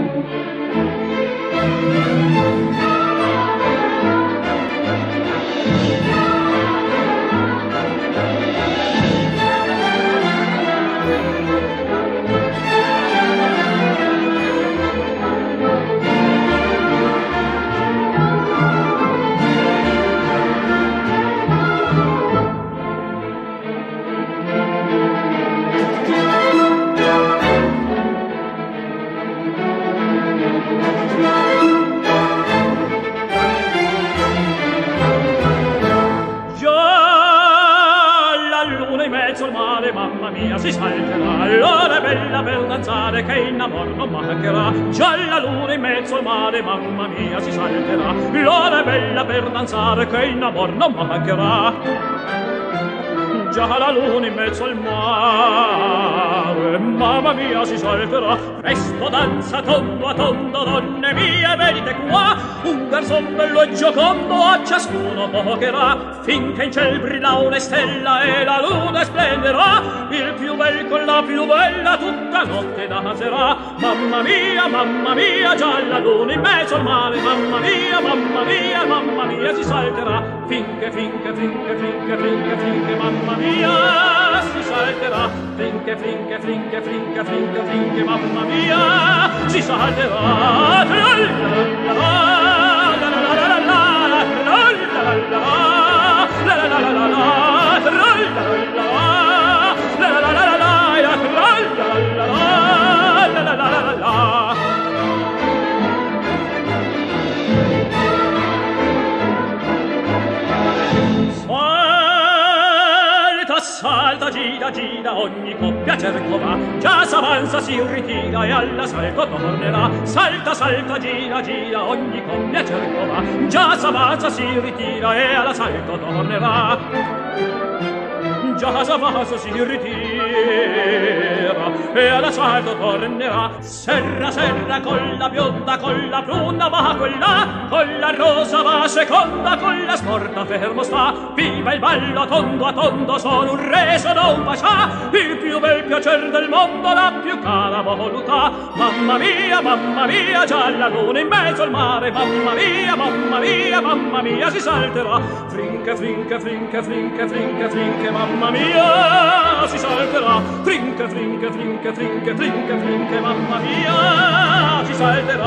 Si salterà, l'ora è bella per danzare che in amor non mancherà. Già la luna in mezzo al mare, mamma mia, si salterà, l'ora è bella per danzare che in amor non mancherà. Già la luna in mezzo al mare, mamma mia, si salterà. Presto danza tondo a tondo, donne mie, venite qua. Un garzon bello e giocondo a ciascuno pocherà, finché in ciel brilla una stella e la luna splenderà. Il più bel con la più bella tutta notte danzerà. Mamma mia, già la luna in mezzo al mare. Mamma mia, si salterà, finché, mamma mia, si salterà, finché, mamma mia, si salterà. Salta, gira, ogni coppia cerco va. Già s'avanza, si ritira e alla salto tornerà. Salta, gira, ogni coppia cerco va. Già s'avanza, si ritira e alla salto tornerà. Già s'avanza, si ritira e alla salto tornerà. Serra, con la bionda, con la bruna va quella, con la rosa va seconda, con la smorta fermo sta. Viva il ballo tondo a tondo, sono un re, sono un pascià. Il più bel piacer del mondo, la più cara volutà. Mamma mia, già la luna in mezzo al mare. Mamma mia, si salterà. Frinche, mamma mia, si salterà. Frinche, mamma mia, si salterà.